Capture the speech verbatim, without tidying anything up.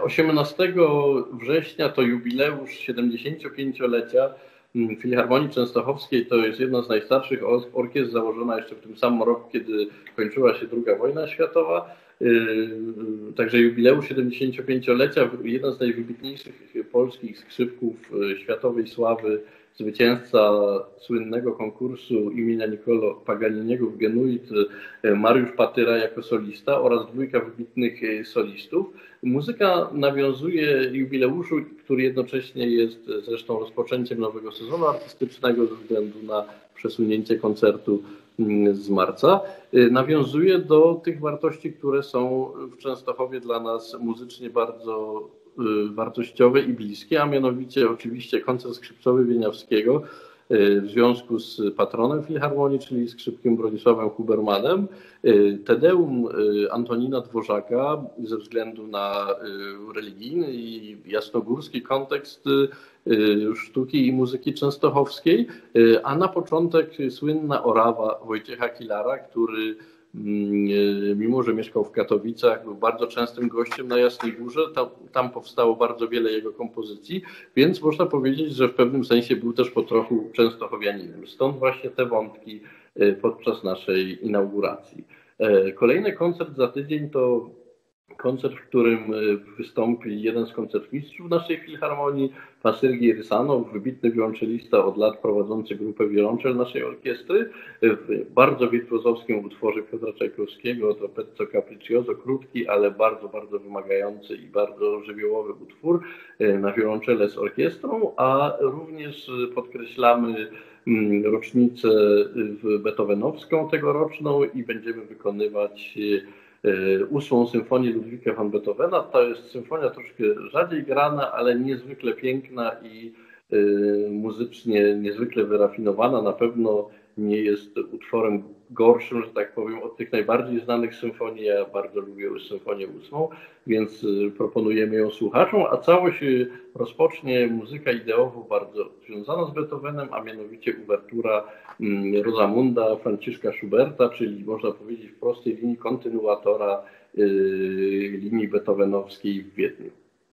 osiemnastego września to jubileusz siedemdziesięciopięciolecia Filharmonii Częstochowskiej. To jest jedna z najstarszych orkiestr, założona jeszcze w tym samym roku, kiedy kończyła się druga wojna światowa. Także jubileusz siedemdziesięciopięciolecia, jeden z najwybitniejszych polskich skrzypków światowej sławy, zwycięzca słynnego konkursu imienia Niccolo Paganiniego w Genuit, Mariusz Patyra jako solista oraz dwójka wybitnych solistów. Muzyka nawiązuje jubileuszu, który jednocześnie jest zresztą rozpoczęciem nowego sezonu artystycznego ze względu na przesunięcie koncertu z marca. Nawiązuje do tych wartości, które są w Częstochowie dla nas muzycznie bardzo wartościowe i bliskie, a mianowicie oczywiście koncert skrzypcowy Wieniawskiego w związku z patronem Filharmonii, czyli skrzypkiem Bronisławem Hubermanem, Te Deum Antonina Dworzaka ze względu na religijny i jasnogórski kontekst sztuki i muzyki częstochowskiej, a na początek słynna Orawa Wojciecha Kilara, który mimo że mieszkał w Katowicach, był bardzo częstym gościem na Jasnej Górze. Tam, tam powstało bardzo wiele jego kompozycji, więc można powiedzieć, że w pewnym sensie był też po trochu częstochowianinem. Stąd właśnie te wątki podczas naszej inauguracji. Kolejny koncert za tydzień to koncert, w którym wystąpi jeden z koncertmistrzów naszej filharmonii, pan Sergiej Rysanow, wybitny wiolonczelista, od lat prowadzący grupę wiolonczel naszej orkiestry, w bardzo wirtuozowskim utworze Piotra Czajkowskiego, to Pezzo Capriccioso, krótki, ale bardzo, bardzo wymagający i bardzo żywiołowy utwór na wiolonczelę z orkiestrą, a również podkreślamy rocznicę beethovenowską tegoroczną i będziemy wykonywać ósmą symfonię Ludwika van Beethovena. To jest symfonia troszkę rzadziej grana, ale niezwykle piękna i muzycznie niezwykle wyrafinowana. Na pewno nie jest utworem gorszym, że tak powiem, od tych najbardziej znanych symfonii. Ja bardzo lubię już symfonię ósmą, więc proponujemy ją słuchaczom, a całość rozpocznie muzyka ideowo bardzo związana z Beethovenem, a mianowicie uwertura Rosamunda Franciszka Schuberta, czyli można powiedzieć w prostej linii kontynuatora linii beethovenowskiej w Wiedniu.